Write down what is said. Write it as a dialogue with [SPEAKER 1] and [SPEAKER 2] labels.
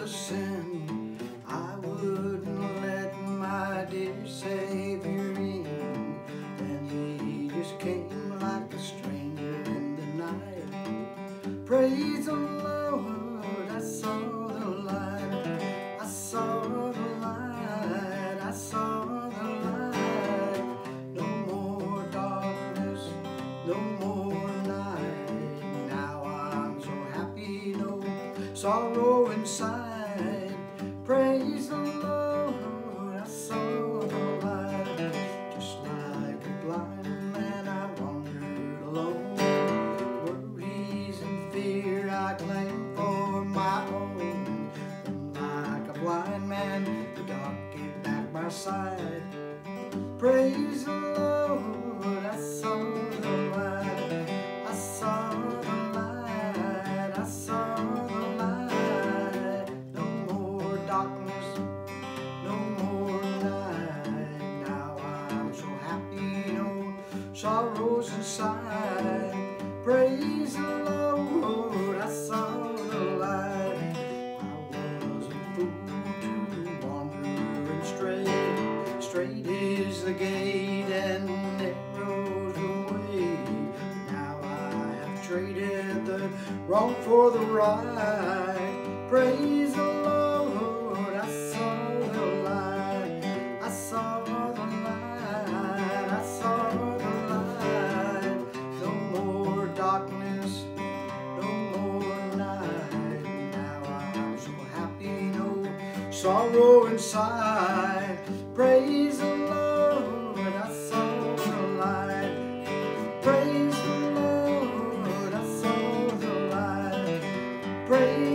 [SPEAKER 1] a sin, I wouldn't let my dear Savior in. Then he just came like a stranger in the night. Praise the Lord, I saw the light, I saw the light, I saw the light. No more darkness, no more night. Now I'm so happy, no sorrow inside. Praise the Lord, I saw the light. Just like a blind man I wandered alone. Worries and fear I claimed for my own. And like a blind man, the dark gave back my sight. Praise the Lord, I saw the light, I saw the light, I saw the light. No more darkness, no more night. Now I'm so happy, no sorrows inside. Praise the Lord, I saw the light. I was a fool to wander and stray. Straight is the gate and narrow's the way. Now I have traded the wrong for the right. Praise the Lord, I saw the light, I saw the light, I saw the light. No more darkness, no more night. Now I'm so happy, no sorrow inside. Praise the Lord, I saw the light. Praise the Lord, I saw the light. Praise